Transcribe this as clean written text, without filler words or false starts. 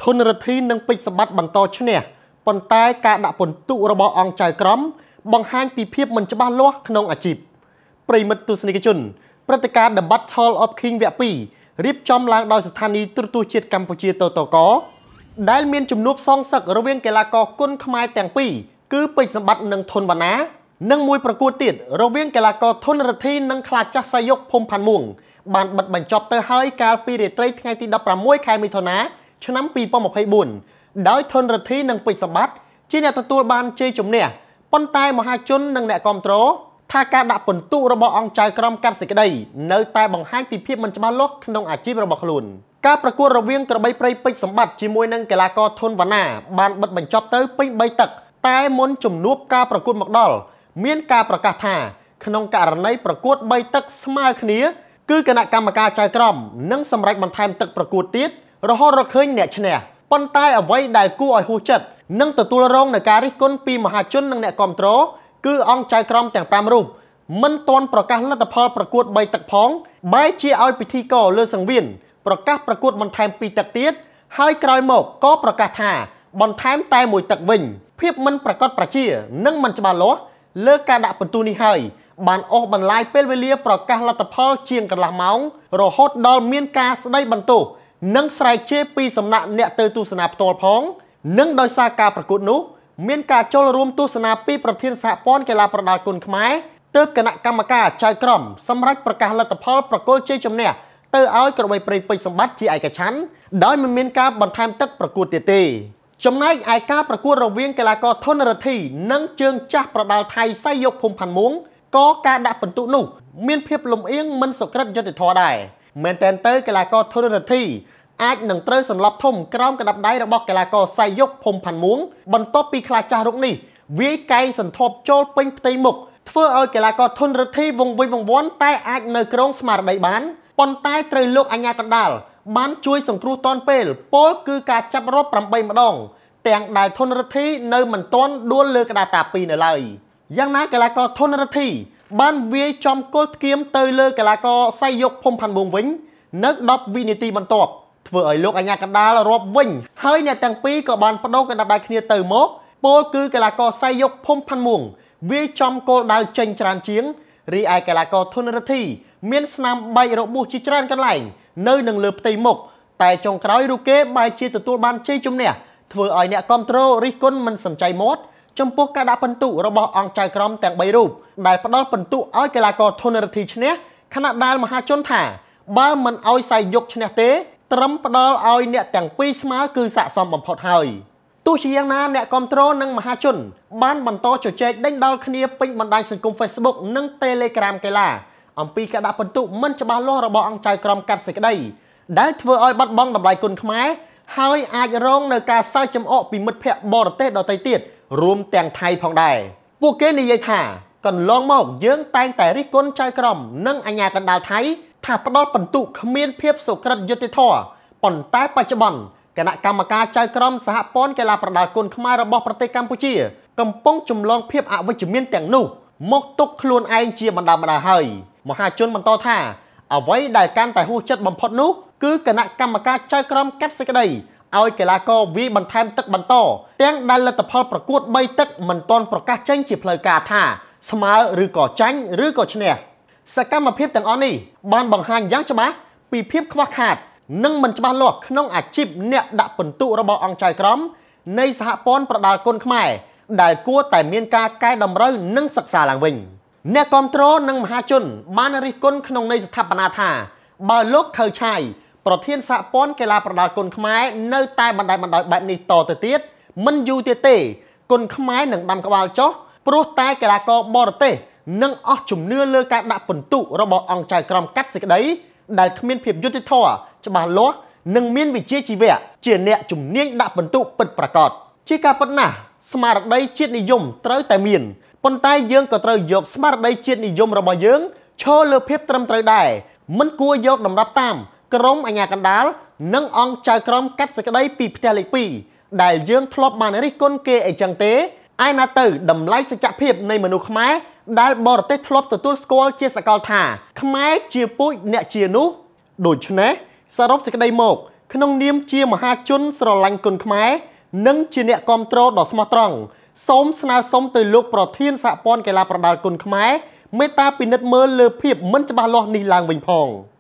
ធនរដ្ឋីនឹងពេជ្រសម្បត្តិបន្តឈ្នះប៉ុន្តែការដាក់ពន្ទុរបស់អង្គចៅក្រមបង្ហាញពីភាពមិនច្បាស់លាស់ក្នុងអាជីពប្រិមិត្តទស្សនិកជនព្រឹត្តិការណ៍ The Battle of King វគ្គ 2 រៀបចំឡើងដោយស្ថានីយ៍ទូរទស្សន៍ជាតិកម្ពុជាតតកដែលមានជំនួបសងសឹករវាងកីឡាករគុនខ្មែរទាំងពីរគឺពេជ្រសម្បត្តិនិងធនវណ្ណានិងមួយប្រកួតទៀតរវាងកីឡាករធនរដ្ឋីនិងខ្លាចាស់សាយុកភូមិផាន់មួងបានបិទបញ្ចប់ទៅហើយកាលពីរាត្រីថ្ងៃទី16ខែមិថុនាឆ្នាំ2024ដោយធនរដ្ឋីនិងពេជ្រសម្បត្តិជាអ្នកទទួលបានជ័យជំនះប៉ុន្តែមហាជននិងអ្នកគាំទ្រថាការដាក់ពន្ទុរបស់អង្គចៅក្រមកាត់សេចក្តីនៅតែបង្ហាញពីភាពមិនច្បាស់លាស់ក្នុងអាជីពរបស់ខ្លួនការប្រកួតរវាងក្របីព្រៃពេជ្រសម្បត្តិជាមួយនឹងកីឡាករធនវណ្ណាបានបិទបញ្ចប់ទៅពេញ3ទឹកតែមុនជំនួបការប្រកួតមកដល់មានការប្រកាសថាក្នុងករណីប្រកួត3ទឹកស្មើគ្នាគឺគណៈកម្មការចៅក្រមនឹងសម្រេចបន្ថែមទឹកប្រកួតទៀតរហូតរកឃើញអ្នកឈ្នះប៉ុន្តែអ្វីដែលគួរឲ្យហួសចិត្តនិងទទួលរងនឹងការរិះគន់ពីមហាជននិងអ្នកគាំទ្រគឺអង្គចៅក្រមទាំង5រូបមិនទាន់ប្រកាសលទ្ធផលប្រកួត3ទឹកផងបែរជាឲ្យពិធីករលើសង្វៀនប្រកាសប្រកួតបន្ថែម2ទឹកទៀតហើយក្រោយមកក៏ប្រកាសថាបន្ថែមតែ1ទឹកវិញភាពមិនប្រកបប្រជានិងមិនច្បាស់លាស់លើការដាក់ពិន្ទុនេះហើយបានអូសបន្លាយពេលវេលាប្រកាសលទ្ធផលជាងកន្លះម៉ោងរហូតដល់មានការស្ដីបន្ទោសនិងស្រែកជេរពីសំណាក់អ្នកទៅទស្សនាផ្ទាល់ផងនិងដោយសារការប្រកួតនោះមានការចូលរួមទស្សនាពីប្រធានសហព័ន្ធកីឡាប្រដាល់គុនខ្មែរទើបគណៈកម្មការចៅក្រមសម្រាប់ប្រកាសលទ្ធផលប្រកួតជ័យជំនះទៅឲ្យក្របីព្រៃពេជ្រសម្បត្តិជាឯកច្ឆន្ទដោយមិនមានការបន្ថែមទឹកប្រកួតទៀតទេចំណែកឯការប្រកួតរវាងកីឡាករធនរដ្ឋីនិងជើងចាស់ប្រដាល់ថៃសៃយុកភូមិផាន់មួងក៏ការដាក់ពិន្ទុនោះមានភាពលំអៀងមិនសុក្រិតយុត្តិធម៌ដែរមែនតែនទៅកីឡាករធនរដ្ឋីអាចនឹងត្រូវសន្លប់ធំក្រោមកណ្ដាប់ដៃរបស់កីឡាករសៃយុកភូមិផាន់មួងបន្ទាប់ពីខ្លាចាស់រុកនេះវាយកែងសន្ធប់ចូលពេញផ្ទៃមុខធ្វើឲ្យកីឡាករធនរដ្ឋីវង្វេងវង្វាន់តែអាចនៅក្រងស្មារតីបានប៉ុន្តែត្រូវលោកអាជ្ញាកណ្ដាលបានជួយសង្គ្រោះទាន់ពេលពលគឺការចាប់រាប់8ម្ដងទាំងដែលធនរដ្ឋីនៅមិនទាន់ដួលលើក្តារតា2នៅឡើយយ៉ាងណាកីឡាករធនរដ្ឋីបានវាយចំគល់ធ្គាមទៅលើកីឡាករសៃយុកភូមិផាន់មួងវិញនៅ10វិនាទីបន្ទាប់ធ្វើឲ្យលោកអាជ្ញាកណ្ដាលរាប់វិញហើយអ្នកទាំងពីរក៏បានបដូរកណ្ដាប់ដៃគ្នាទៅមកពលគឺកីឡាករសៃយុកភូមិផាន់មួងវាយចំគោលដៅចេញច្រើនជាងរីឯកីឡាករធនរដ្ឋីមានស្នាមបែករបួសជាច្រើនកន្លែងនៅនឹងលើផ្ទៃមុខតែចុងក្រោយរូគេបែរជាទទួលបានជ័យជំនះធ្វើឲ្យអ្នកគាំទ្ររិះគន់មិនសំចៃមាត់ចំពោះការដាក់ពិន្ទុរបស់អង្គចៅក្រមទាំង3រូបដែលផ្ដល់ពិន្ទុឲ្យកីឡាករធនរដ្ឋីឈ្នះខណៈដែលមហាជនថាបើមិនឲ្យសៃយុកឈ្នះទេត្រឹមផ្ដល់ឲ្យអ្នកទាំងពីរស្មើគឺស័ក្តិសមបំផុតហើយទោះជាយ៉ាងណាអ្នកគាំទ្រនិងមហាជនបានបន្តជជែកដេញដោលគ្នាពេញបណ្ដាញសង្គម Facebook និង Telegram កីឡាអំពីការដាក់ពិន្ទុមិនច្បាស់លាស់របស់អង្គចៅក្រមកាត់សេចក្តីដែលធ្វើឲ្យបាត់បង់តម្លៃគុនខ្មែរហើយអាចរងនៅការសើចចំអកពីមិត្តភ័ក្តិបរទេសដទៃទៀតរួមទាំងថៃផងដែរពួកគេនិយាយថាកន្លងមកយើងតែងតែរិះគន់ចៅក្រមនិងអាជ្ញាកណ្ដាលថៃថាផ្ដល់ពិន្ទុគ្មានភាពសុក្រិតយុត្តិធម៌ប៉ុន្តែបច្ចុប្បន្នគណៈកម្មការចៅក្រមសហព័ន្ធកីឡាប្រដាល់គុនខ្មែររបស់ប្រទេសកម្ពុជាកំពុងចម្លងភាពអវិជ្ជមានទាំងនោះមកទុកខ្លួនឯងជាបណ្ដាហើយមហាជនបន្តថាអ្វីដែលកាន់តែហួសចិត្តបំផុតនោះគឺគណៈកម្មការចៅក្រមកាត់សេចក្តីឲ្យកីឡាករវាយបន្ថែមទឹកបន្តទាំងដែលលទ្ធផលប្រកួត3ទឹកមិនទាន់ប្រកាសចេញជាផ្លូវការថាស្មើឬក៏ចាញ់ឬក៏ឈ្នះសកម្មភាពទាំងអស់នេះបានបង្ហាញយ៉ាងច្បាស់ពីភាពខ្វះខាតនិងមិនច្បាស់លាស់ក្នុងអាជីពអ្នកដាក់ពិន្ទុរបស់អង្គចៅក្រមនៃសហព័ន្ធប្រដាល់គុនខ្មែរដែលគួរតែមានការកែតម្រូវនិងសិក្សាឡើងវិញអ្នកគាំទ្រនិងមហាជនបានរិះគន់ក្នុងន័យស្ថាបនាថាបើលោកខៅឆាយប្រធានសហព័ន្ធកីឡាប្រដាល់គុនខ្មែរនៅតែបណ្តែតបណ្ដោយបែបនេះតទៅទៀតមិនយូរទៀតទេគុនខ្មែរនឹងដាំក្បាលចុះព្រោះតែកីឡាករបរទេសនឹងអស់ជំនឿលើការដាក់ពិន្ទុរបស់អង្គចៅក្រមកាត់សេចក្តីដែលគ្មានភាពយុត្តិធម៌ច្បាស់លាស់និងមានវិជ្ជាជីវៈជាអ្នកជំនាញដាក់ពិន្ទុពិតប្រាកដជាការពិតណាស់ស្មារតីជាតិនិយមត្រូវតែមានប៉ុន្តែយើងក៏ត្រូវយកស្មារតីជាតិនិយមរបស់យើងឈរលើភាពត្រឹមត្រូវដែរមិនគួរយកតម្រាប់តាមក្រុមអាជ្ញាកណ្ដាលនិងអង្គចៅក្រមកាត់សេចក្តីពីផ្ទះលេខ2ដែលយើងធ្លាប់បានរិះគន់គេអីចឹងទេឯណាទៅតម្លៃសច្ចភាពនៃមនុស្សខ្មែរដែលបរទេសធ្លាប់ទទួលស្គាល់ជាសកលថាខ្មែរជាពូជអ្នកជានោះដូច្នេះសរុបសេចក្តីមកក្នុងនាមជាមហាជនស្រឡាញ់គុនខ្មែរនិងជាអ្នកគ្រប់គ្រងដ៏ស្មោះត្រង់សូមស្នើសុំទៅលោកប្រធានសហព័ន្ធកីឡាប្រដាល់គុនខ្មែរមេត្តាពិនិត្យមើលលើភាពមិនច្បាស់លាស់នេះឡើងវិញផង